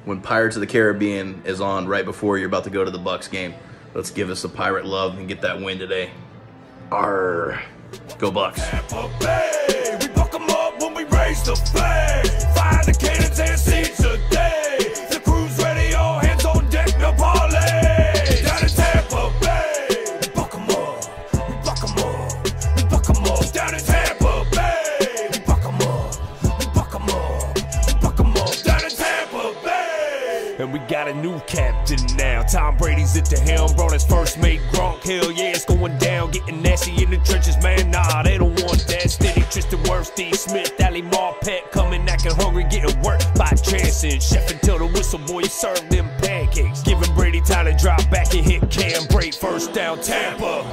when Pirates of the Caribbean is on right before you're about to go to the Bucks game. Let's give us a pirate love and get that win today. Arr. Go Bucks. Tampa Bay, we buck 'em up when we raise the flag. Fire the cannons and siege the day. The crew's ready, all hands on deck, no parlay. Down in Tampa Bay, we buck 'em up, we buck 'em up, we buck 'em up. Down in Tampa Bay, we buck 'em up, we buck 'em up, we buck 'em up. Down in Tampa Bay. And we got a new captain now. Tom Brady's at the helm, brought his first mate Gronk. Hell yeah, it's going down, getting nasty in the trenches, man. Nah, they don't want that. Steady Tristan Wirfs, Steve Smith, Ali Marpet, coming acting hungry, getting worked by Jansen. Chef until the whistle, boy, you serve them pancakes. Giving Brady time to drop back and hit Cam break. First down, Tampa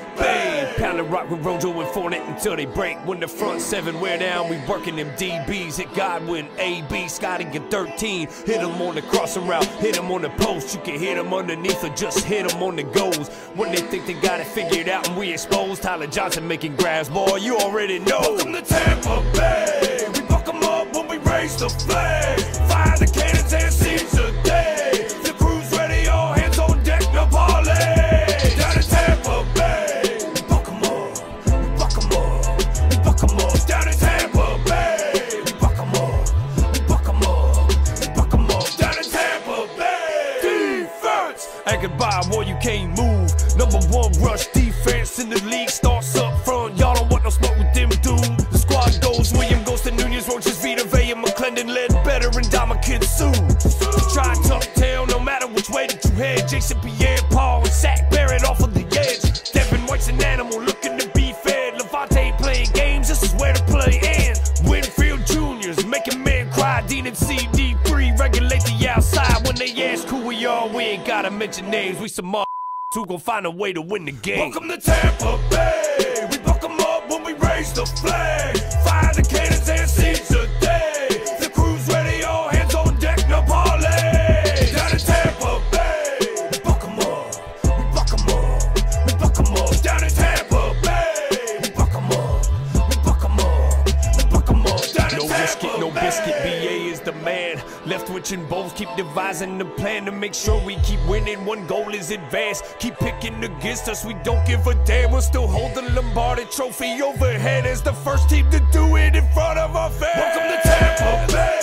Bay. Pounding rock with Rojo and Fournette until they break. When the front seven wear down, we working them DBs. Hit Godwin, AB, Scotty get 13. Hit him on the crossing route, hit him on the post. You can hit him underneath or just hit him on the goals. When they think they got it figured out and we exposed, Tyler Johnson making grabs, boy, you already know. Welcome to Tampa Bay. We buck 'em up when we raise the flag. Fire the cannons and siege the day. The crew's ready, all hands on deck, no parlay. Down in Tampa Bay, we buck 'em up, we buck 'em up, we buck 'em up. Down in Tampa Bay, we buck 'em up, we buck 'em up, we buck 'em up. Down in Tampa Bay. Defense, and goodbye, boy, you can't move. #1 rush defense in the league starts up front. Y'all don't want no smoke with them dudes. The squad goes William, goes to Nunez, Roaches, Vita Vea, McClendon, led better, and Dama Kinsu. Try Tucktail, no matter which way that you head. Jason Pierre, Paul, and Zach Barrett off of the edge. Devin White's an animal looking to be fed. Levante ain't playing games, this is where the play ends. Winfield Juniors making men cry. Dean and CD3 regulate the outside. When they ask who we are, we ain't gotta mention names. We some who gon' find a way to win the game. Welcome to Tampa Bay. We buck 'em up when we raise the flag. Fire the cannons and siege the day. The crew's ready, all hands on deck, no parlay. Down in Tampa Bay, we buck 'em up, we buck 'em up, we buck 'em up. Down in Tampa Bay, we buck 'em up, we buck 'em up, we buck 'em up. Down in Tampa Bay. No biscuit, BA is the man. Leftwich and Bowles keep devising the plan to make sure we keep winning. One goal is advance. Keep picking against us, we don't give a damn. We'll still hold the Lombardi trophy overhead as the first team to do it in front of our fans. Welcome to Tampa Bay.